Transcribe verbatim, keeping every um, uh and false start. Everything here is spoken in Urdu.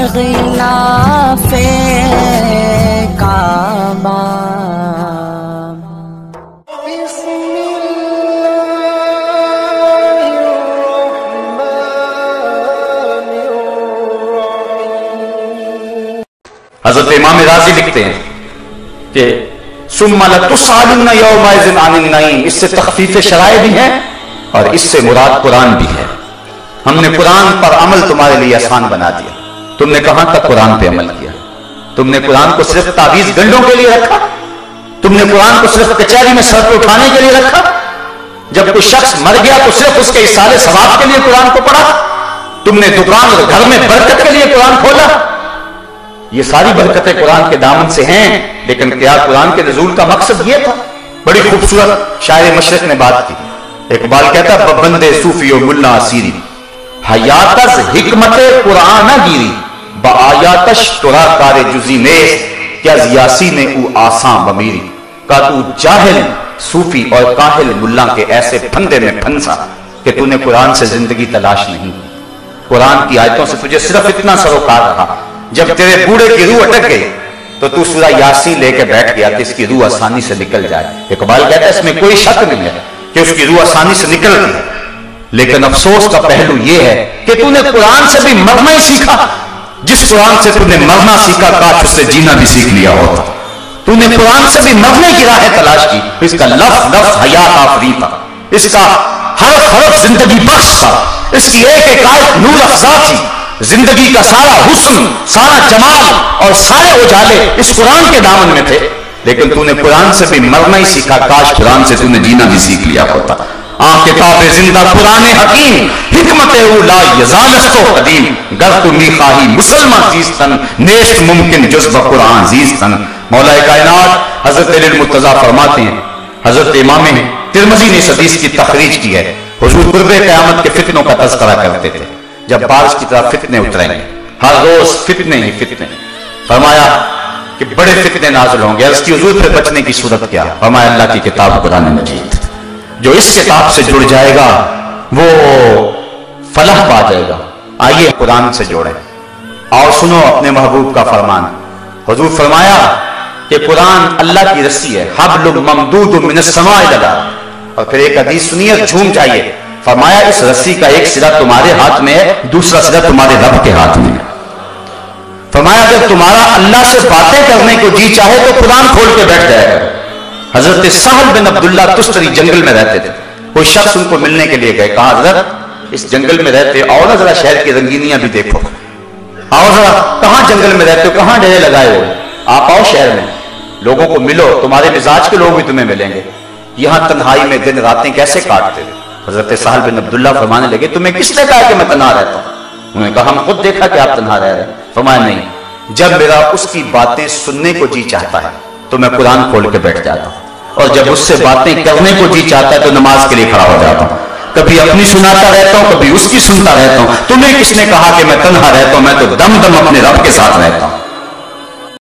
غلاف کعبہ حضرت امام راضی لکھتے ہیں کہ ثم لتسألن یومئذ عن النعیم، اس سے تخفیف شرائع بھی ہے اور اس سے مراد قرآن بھی ہے۔ ہم نے قرآن پر عمل تمہارے لیے آسان بنا دیا۔ تم نے کہاں تک قرآن پہ عمل کیا؟ تم نے قرآن کو صرف تعویذ گنڈوں کے لیے رکھا؟ تم نے قرآن کو صرف کچہری میں سر پہ اٹھانے کے لیے رکھا؟ جب کوئی شخص مر گیا تو صرف اس کے ایصال ثواب کے لیے قرآن کو پڑھا؟ تم نے دکان اور گھر میں برکت کے لیے قرآن کھولا؟ یہ ساری برکتیں قرآن کے دامن سے ہیں، لیکن کیا قرآن کے نزول کا مقصد یہ تھا؟ بڑی خوبصورت شاعر مشرق نے بات کی۔ اقبال کہتا ہے بندے صوفی و ملا اسیری حیاتز حکمت قرآن گیری با آیاتش ترا کار جزی نیس کیا زیاسی نے او آساں بمیری کا تو جاہل صوفی اور کاہل ملا کے ایسے پھندے میں پھنسا کہ تو نے قرآن سے زندگی تلاش نہیں کی۔ قرآن کی آیتوں سے تجھے صرف اتنا سروکار رہا، جب تیرے بوڑھے کی روح اٹک گئی تو تو سورہ یاسین لے کے بیٹھ گیا کہ اس کی روح آسانی سے نکل جائے۔ اقبال کہتا ہے اس میں کوئی شک نہیں ہے کہ اس کی روح آسانی سے نکل گئی، لیکن افسوس کا پہلو یہ ہے کہ تو نے قرآن سے بھی مرنا ہی سیکھا۔ جس قرآن سے تو نے مرنا سیکھا کاش اس سے جینا بھی سیکھ لیا ہوتا۔ تو نے قرآن سے بھی مرنے کی راہ تلاش کی، اس کا لفظ لفظ حیات آفری تھا، اس کا حرف حرف زندگی بخش تھا، اس کی ایک ایک آیت نور افزا تھی۔ زندگی کا سارا حسن، سارا جمال اور سارے اجالے اس قرآن کے دامن میں تھے، لیکن تو نے قرآن سے بھی مرنا ہی سیکھا، کاش قرآن سے تو نے جینا بھی سیکھ لیا ہوتا۔ آن کتاب زندہ قرآن حکیم حکمت او لا یزالست و قدیم گر تو میخواہی مسلمان زیستن نیست ممکن جز بقرآن زیستن۔ مولا کائنات حضرت علی المرتضیٰ فرماتے ہیں، حضرت امام ترمذی نے اس حدیث کی تخریج کی ہے، حضور قرب قیامت کے فتنوں کا تذکرہ کرتے تھے، جب بارش کی طرح فتنے اتریں گے، ہر روز فتنے ہی فتنے۔ فرمایا کہ بڑے فتنے نازل ہوں گے، اس کی حضور پہ بچنے کی صورت کیا؟ فرمایا اللہ کی کتاب قرآن مجید، جو اس کتاب سے جڑ جائے گا وہ فلاح پا جائے گا۔ آئیے قرآن سے جوڑیں اور سنو اپنے محبوب کا فرمان۔ حضور فرمایا کہ قرآن اللہ کی رسی ہے، حبل ممدود من السماء الی الارض، اور پھر ایک حدیث سنیے جھوم جائیے۔ فرمایا اس رسی کا ایک سرا تمہارے ہاتھ میں ہے، دوسرا سرا تمہارے رب کے ہاتھ میں ہے۔ فرمایا اگر تمہارا اللہ سے باتیں کرنے کو جی چاہے تو قرآن کھول کے بیٹھ جائے گا۔ حضرت سہل بن عبداللہ تستری جنگل میں رہتے تھے، کوئی شخص ان کو ملنے کے لیے گئے، کہا حضرت اس جنگل میں رہتے آؤ نا ذرا شہر کی رنگینیاں بھی دیکھو، آؤ ذرا کہاں جنگل میں رہتے ہو، کہاں ڈیرے لگائے ہو، آپ آؤ شہر میں، لوگوں کو ملو، تمہارے مزاج کے لوگ بھی تمہیں ملیں گے، یہاں تنہائی میں دن راتیں کیسے کاٹتے تھے؟ حضرت سہل بن عبداللہ فرمانے لگے تمہیں کس نے کہا کہ میں تنہا رہتا ہوں؟ انہوں نے کہا ہم خود دیکھا کہ آپ تنہا رہ رہے ہیں۔ فرمایا نہیں، جب میرا اس کی باتیں سننے کو جی چاہتا ہے تو میں قرآن کھول کے بیٹھ جاتا ہوں، اور جب اس سے باتیں کرنے کو جی چاہتا ہے تو نماز کے لیے کھڑا ہو جاتا ہوں، کبھی اپنی سناتا رہتا ہوں، کبھی اس کی سنتا رہتا ہوں۔ تمہیں کس نے کہا کہ میں تنہا رہتا ہوں؟ میں تو دم دم اپنے رب کے ساتھ رہتا ہوں۔